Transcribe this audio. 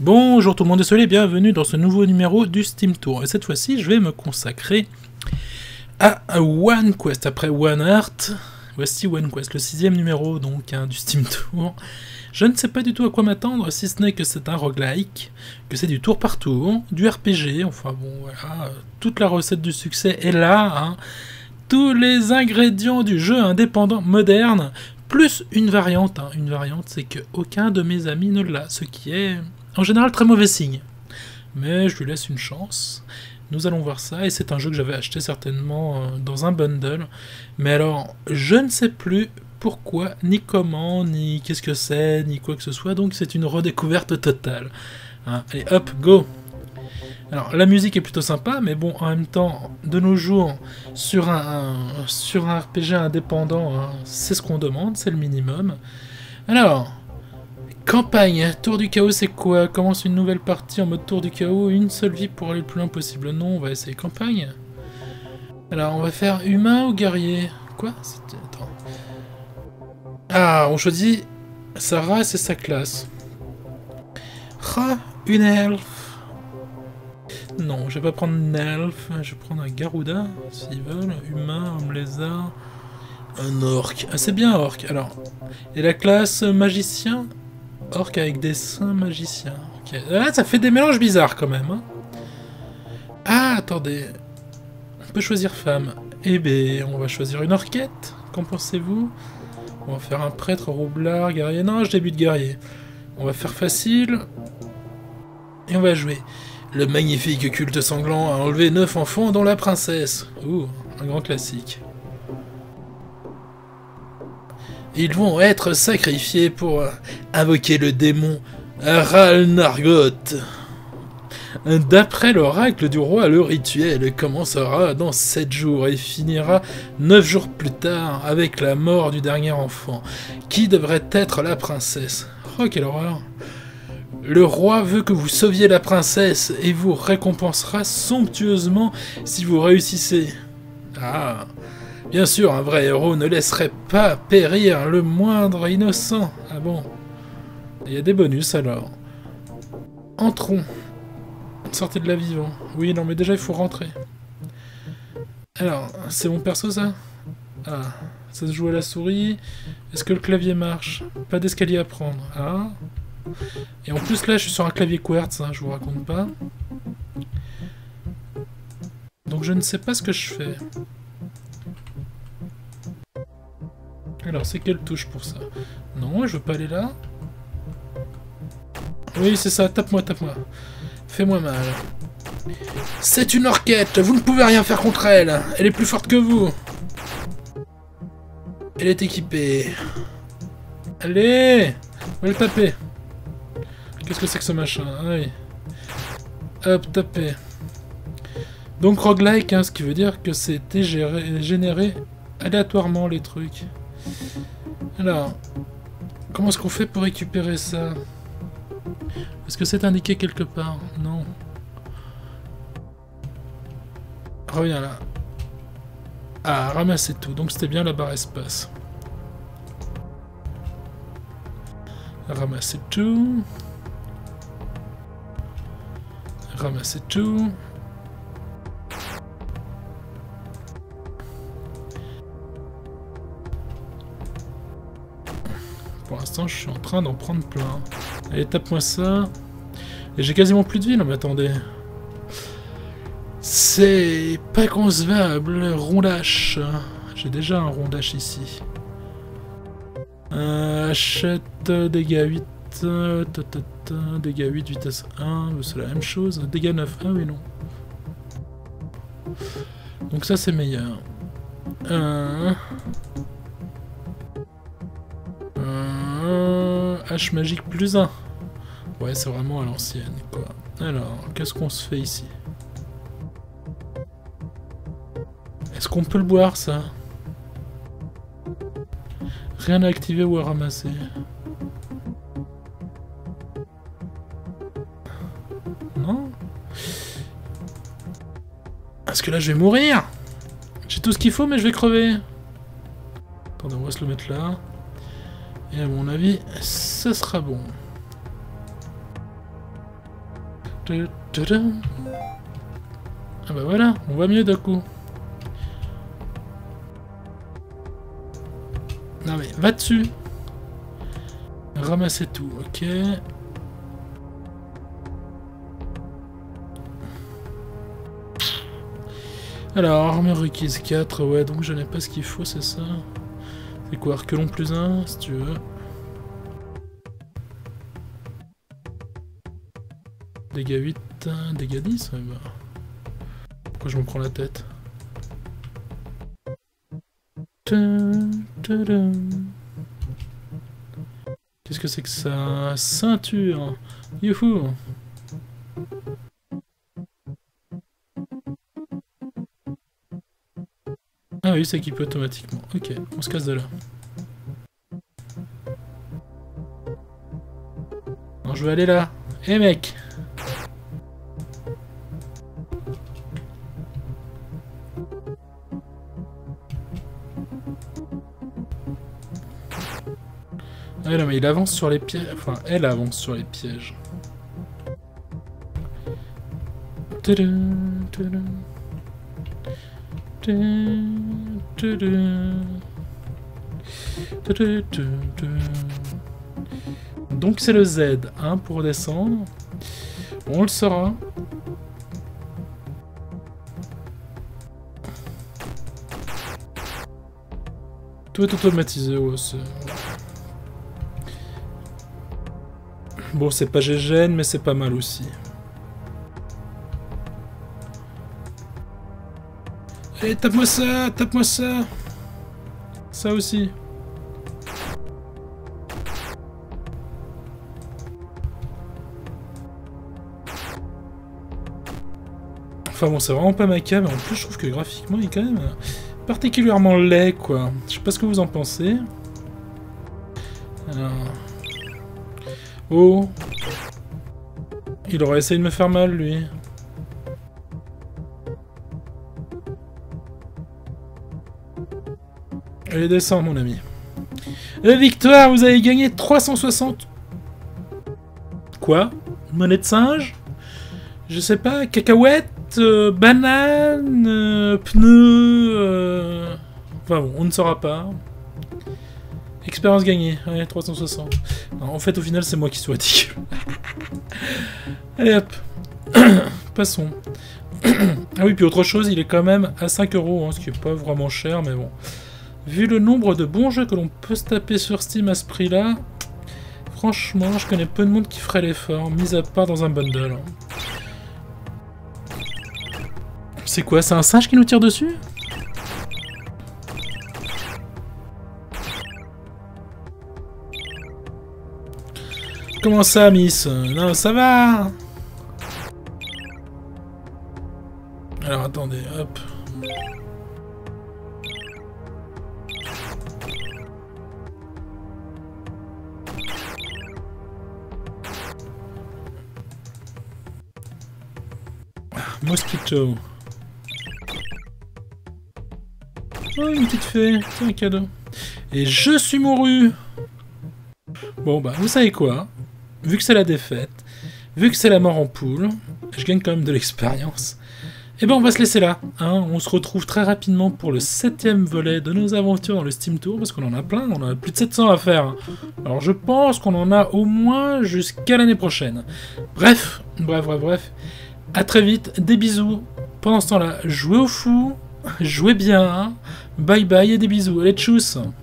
Bonjour tout le monde et soyez bienvenue dans ce nouveau numéro du Steam Tour. Et cette fois-ci, je vais me consacrer à One Quest. Après One Heart, voici One Quest, le 6ème numéro donc du Steam Tour. Je ne sais pas du tout à quoi m'attendre, si ce n'est que c'est un roguelike, que c'est du tour par tour, du RPG, enfin bon voilà, toute la recette du succès est là, hein. Tous les ingrédients du jeu indépendant moderne, plus une variante. Une variante, c'est que aucun de mes amis ne l'a, ce qui est en général très mauvais signe. Mais je lui laisse une chance. Nous allons voir ça, et c'est un jeu que j'avais acheté certainement dans un bundle. Mais alors, je ne sais plus pourquoi, ni comment, ni qu'est-ce que c'est, ni quoi que ce soit, donc c'est une redécouverte totale. Hein, allez hop, go! Alors, la musique est plutôt sympa, mais bon, en même temps, de nos jours, sur un RPG indépendant, hein, c'est ce qu'on demande, c'est le minimum. Alors, campagne, tour du chaos, c'est quoi? Commence une nouvelle partie en mode tour du chaos, une seule vie pour aller le plus loin possible. Non, on va essayer campagne. Alors, on va faire humain ou guerrier? Quoi? Attends. Ah, on choisit sa race et sa classe. Ah, une elfe. Non, je vais pas prendre une elfe, je vais prendre un Garuda, s'ils veulent, humain, homme lézard, un orc. Ah, c'est bien orc, alors. Et la classe magicien? Orc avec des seins magiciens. Ok, là ça fait des mélanges bizarres quand même. Hein. Ah, attendez. On peut choisir femme. Eh ben, on va choisir une orquette, qu'en pensez-vous? On va faire un prêtre, roublard, guerrier. Non, je débute guerrier. On va faire facile. Et on va jouer. Le magnifique culte sanglant a enlevé 9 enfants dont la princesse. Ouh, un grand classique. Ils vont être sacrifiés pour invoquer le démon Ralnargot. D'après l'oracle du roi, le rituel commencera dans 7 jours et finira 9 jours plus tard avec la mort du dernier enfant, qui devrait être la princesse. Oh, quelle horreur! Le roi veut que vous sauviez la princesse et vous récompensera somptueusement si vous réussissez. Ah, bien sûr, un vrai héros ne laisserait pas périr le moindre innocent. Ah bon? Il y a des bonus alors. Entrons. Sortez de là vivant. Oui, non, mais déjà il faut rentrer. Alors, c'est mon perso ça? Ah, ça se joue à la souris. Est-ce que le clavier marche? Pas d'escalier à prendre. Ah. Et en plus là je suis sur un clavier quartz, hein, je vous raconte pas. Donc je ne sais pas ce que je fais. Alors c'est quelle touche pour ça? Non, je veux pas aller là. Oui c'est ça, tape-moi, tape-moi. Fais-moi mal. C'est une orquette, vous ne pouvez rien faire contre elle. Elle est plus forte que vous. Elle est équipée. Allez, on va le taper. Qu'est-ce que c'est que ce machin? Ah oui. Hop, taper. Donc roguelike, hein, ce qui veut dire que c'était généré aléatoirement les trucs. Alors, comment est-ce qu'on fait pour récupérer ça? Est-ce que c'est indiqué quelque part? Non. Reviens là. Ah, ramasser tout. Donc c'était bien la barre espace. Ramasser tout. Ramasser tout. Pour l'instant, je suis en train d'en prendre plein. Allez, tape-moi ça. Et j'ai quasiment plus de vie, non mais attendez. C'est pas concevable, rondache. J'ai déjà un rondache ici. Achète dégâts 8. Dégâts 8, vitesse 1, c'est la même chose. Dégâts 9, ah oui non. Donc ça c'est meilleur. H magique plus 1. Ouais c'est vraiment à l'ancienne quoi. Alors, qu'est-ce qu'on se fait ici? Est-ce qu'on peut le boire ça? Rien à activer ou à ramasser. Non? Parce que là je vais mourir. J'ai tout ce qu'il faut mais je vais crever. Attendez, on va se le mettre là. Et à mon avis, ça sera bon. Ah bah voilà, on voit mieux d'un coup. Non mais, va dessus. Ramasser tout, ok. Alors, armure requise 4, ouais, donc je n'ai pas ce qu'il faut, c'est ça. C'est quoi, Arquelon plus 1, si tu veux. Dégâts 8, dégâts 10, ouais, bah. Pourquoi je me prends la tête? Qu'est-ce que c'est que ça? Ceinture. Youhou. Ah oui, c'est équipé automatiquement. Ok, on se casse de là. Non, je vais aller là. Eh mec! Ah non mais il avance sur les pièges. Enfin, elle avance sur les pièges. Donc c'est le Z, hein, pour descendre. On le saura. Tout est automatisé, ouais, bon, c'est pas GGN, mais c'est pas mal aussi. Allez, tape-moi ça, tape-moi ça. Ça aussi. Enfin bon, c'est vraiment pas ma cam, mais en plus je trouve que graphiquement il est quand même particulièrement laid, quoi. Je sais pas ce que vous en pensez. Alors... Oh, il aurait essayé de me faire mal, lui. Allez, descends, mon ami. Victoire, vous avez gagné 360... Quoi? Monnaie de singe? Je sais pas, cacahuètes, banane, pneus... Enfin bon, on ne saura pas. Expérience gagnée, ouais, 360. Non, en fait, au final, c'est moi qui suis ridicule. Allez hop. Passons. Ah oui, puis autre chose, il est quand même à 5 €, hein, ce qui est pas vraiment cher, mais bon. Vu le nombre de bons jeux que l'on peut se taper sur Steam à ce prix-là, franchement, je connais peu de monde qui ferait l'effort, mis à part dans un bundle. C'est quoi, c'est un singe qui nous tire dessus? Comment ça, Miss? Non, ça va. Alors, attendez, hop. Mosquito. Oh, une petite fée. C'est un cadeau. Et je suis mouru. Bon, bah, vous savez quoi? Vu que c'est la défaite, vu que c'est la mort en poule, je gagne quand même de l'expérience. Et ben on va se laisser là, hein. On se retrouve très rapidement pour le 7e volet de nos aventures dans le Steam Tour, parce qu'on en a plein, on en a plus de 700 à faire. Alors je pense qu'on en a au moins jusqu'à l'année prochaine. Bref, à très vite, des bisous. Pendant ce temps-là, jouez au fou, jouez bien, bye bye et des bisous. Allez, tchuss.